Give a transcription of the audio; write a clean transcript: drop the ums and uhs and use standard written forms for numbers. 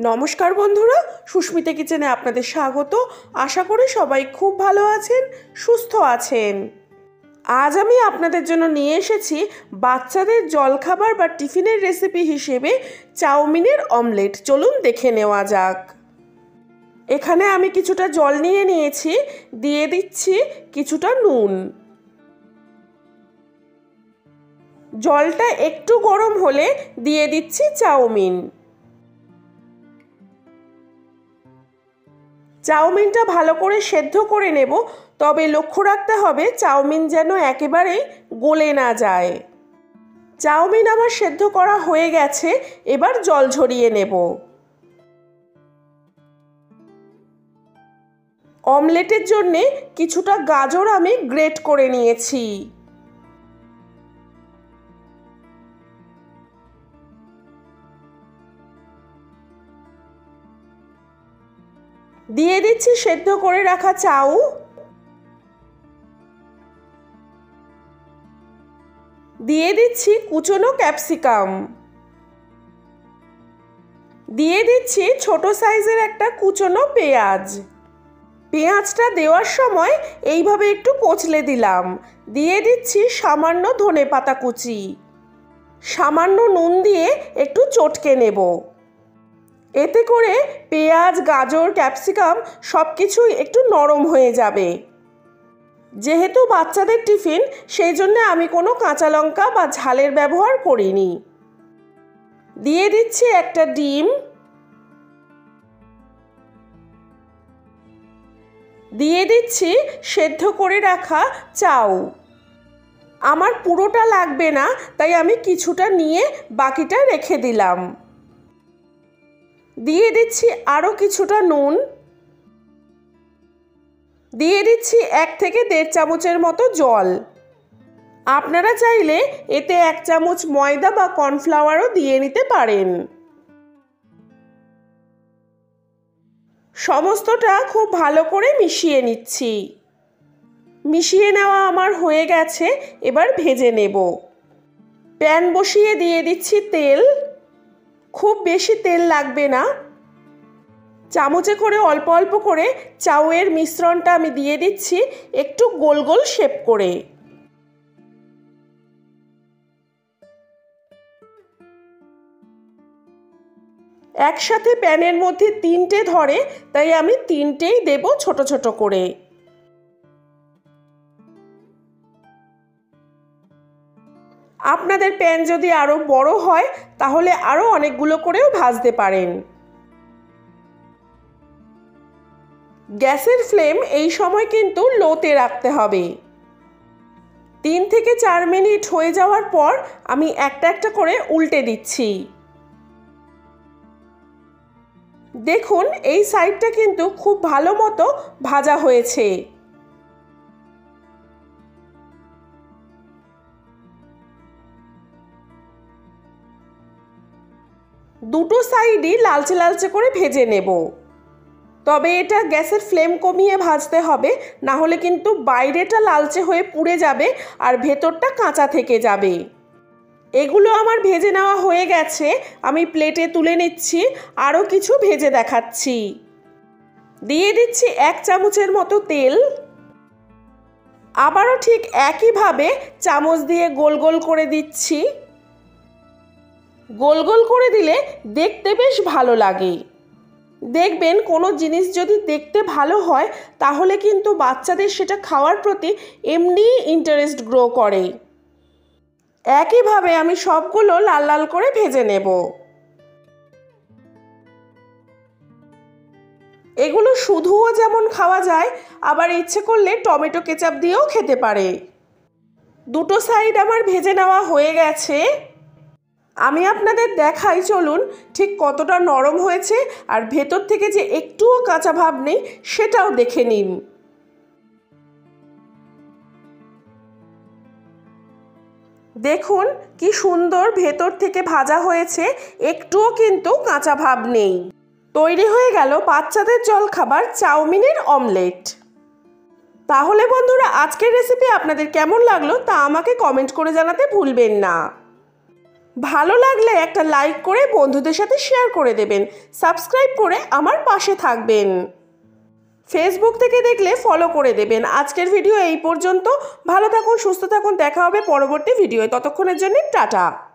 নমস্কার বন্ধুরা, সুস্মিতা কিচেনে আপনাদের স্বাগত। আশা করি সবাই খুব ভালো আছেন, সুস্থ আছেন। আজ আমি আপনাদের জন্য নিয়ে এসেছি বাচ্চাদের জলখাবার বা টিফিনের রেসিপি হিসেবে চাউমিনের অমলেট। চলুন দেখে নেওয়া যাক। এখানে আমি কিছুটা জল নিয়ে নিয়েছি, দিয়ে দিচ্ছি কিছুটা নুন। জলটা একটু গরম হলে দিয়ে দিচ্ছি চাউমিন। চাউমিনটা ভালো করে সেদ্ধ করে নেব, তবে লক্ষ্য রাখতে হবে চাউমিন যেন একেবারেই গলে না যায়। চাউমিন আমার সেদ্ধ করা হয়ে গেছে, এবার জল ঝরিয়ে নেব। অমলেটের জন্যে কিছুটা গাজর আমি গ্রেট করে নিয়েছি। দিয়ে দিচ্ছি সেদ্ধ করে রাখা চাউ। দিয়ে দিচ্ছি কুচনো ক্যাপসিকাম। দিয়ে দিচ্ছি ছোট সাইজের একটা কুচনো পেঁয়াজ। পেঁয়াজটা দেওয়ার সময় এইভাবে একটু কচলে দিলাম। দিয়ে দিচ্ছি সামান্য ধনেপাতা কুচি। সামান্য নুন দিয়ে একটু চটকে নেব। এতে করে পেঁয়াজ, গাজর, ক্যাপসিকাম সব কিছুই একটু নরম হয়ে যাবে। যেহেতু বাচ্চাদের টিফিন, সেই জন্য আমি কোনো কাঁচা লঙ্কা বা ঝালের ব্যবহার করিনি। দিয়ে দিচ্ছি একটা ডিম। দিয়ে দিচ্ছি সেদ্ধ করে রাখা চাউ। আমার পুরোটা লাগবে না, তাই আমি কিছুটা নিয়ে বাকিটা রেখে দিলাম। দিয়ে দিচ্ছি আরও কিছুটা নুন। দিয়ে দিচ্ছি 1 থেকে 1.5 চামচের মতো জল। আপনারা চাইলে এতে 1 চামচ ময়দা বা কর্নফ্লাওয়ারও দিয়ে নিতে পারেন। সমস্তটা খুব ভালো করে মিশিয়ে নিচ্ছি। মিশিয়ে নেওয়া আমার হয়ে গেছে, এবার ভেজে নেব। প্যান বসিয়ে দিয়ে দিচ্ছি তেল। খুব বেশি তেল লাগবে না। চামচে করে অল্প অল্প করে চাউয়ের মিশ্রণটা আমি দিয়ে দিচ্ছি একটু গোল গোল শেপ করে। একসাথে প্যানের মধ্যে 3টে ধরে, তাই আমি 3টেই দেব ছোট ছোট করে। আপনাদের প্যান যদি আরও বড় হয় তাহলে আরও অনেকগুলো করেও ভাজতে পারেন। গ্যাসের ফ্লেম এই সময় কিন্তু লোতে রাখতে হবে। 3 থেকে 4 মিনিট হয়ে যাওয়ার পর আমি একটা একটা করে উল্টে দিচ্ছি। দেখুন এই সাইডটা কিন্তু খুব ভালো মতো ভাজা হয়েছে। দুটো সাইডই লালচে লালচে করে ভেজে নেব। তবে এটা গ্যাসের ফ্লেম কমিয়ে ভাজতে হবে, না হলে কিন্তু বাইরেটা লালচে হয়ে পুড়ে যাবে আর ভেতরটা কাঁচা থেকে যাবে। এগুলো আমার ভেজে নেওয়া হয়ে গেছে, আমি প্লেটে তুলে নিচ্ছি। আরও কিছু ভেজে দেখাচ্ছি। দিয়ে দিচ্ছি 1 চামচের মতো তেল। আবারও ঠিক একইভাবে চামচ দিয়ে গোল গোল করে দিচ্ছি। গোল গোল করে দিলে দেখতে বেশ ভালো লাগে। দেখবেন কোনো জিনিস যদি দেখতে ভালো হয় তাহলে কিন্তু বাচ্চাদের সেটা খাওয়ার প্রতি এমনি ইন্টারেস্ট গ্রো করে। একইভাবে আমি সবগুলো লাল লাল করে ভেজে নেব। এগুলো শুধুও যেমন খাওয়া যায়, আবার ইচ্ছে করলে টমেটো কেচাপ দিয়েও খেতে পারে। দুটো সাইড আমার ভেজে নেওয়া হয়ে গেছে। আমি আপনাদের দেখাই, চলুন ঠিক কতটা নরম হয়েছে আর ভেতর থেকে যে একটুও কাঁচা ভাব নেই সেটাও দেখে নিন। দেখুন কি সুন্দর ভেতর থেকে ভাজা হয়েছে, একটুও কিন্তু কাঁচা ভাব নেই। তৈরি হয়ে গেল বাচ্চাদের জলখাবার চাউমিনের অমলেট। তাহলে বন্ধুরা, আজকের রেসিপি আপনাদের কেমন লাগলো তা আমাকে কমেন্ট করে জানাতে ভুলবেন না। ভালো লাগলে একটা লাইক করে বন্ধুদের সাথে শেয়ার করে দেবেন, সাবস্ক্রাইব করে আমার পাশে থাকবেন। ফেসবুক থেকে দেখলে ফলো করে দেবেন। আজকের ভিডিও এই পর্যন্ত। ভালো থাকুন, সুস্থ থাকুন, দেখা হবে পরবর্তী ভিডিওয়। ততক্ষণের জন্য টাটা।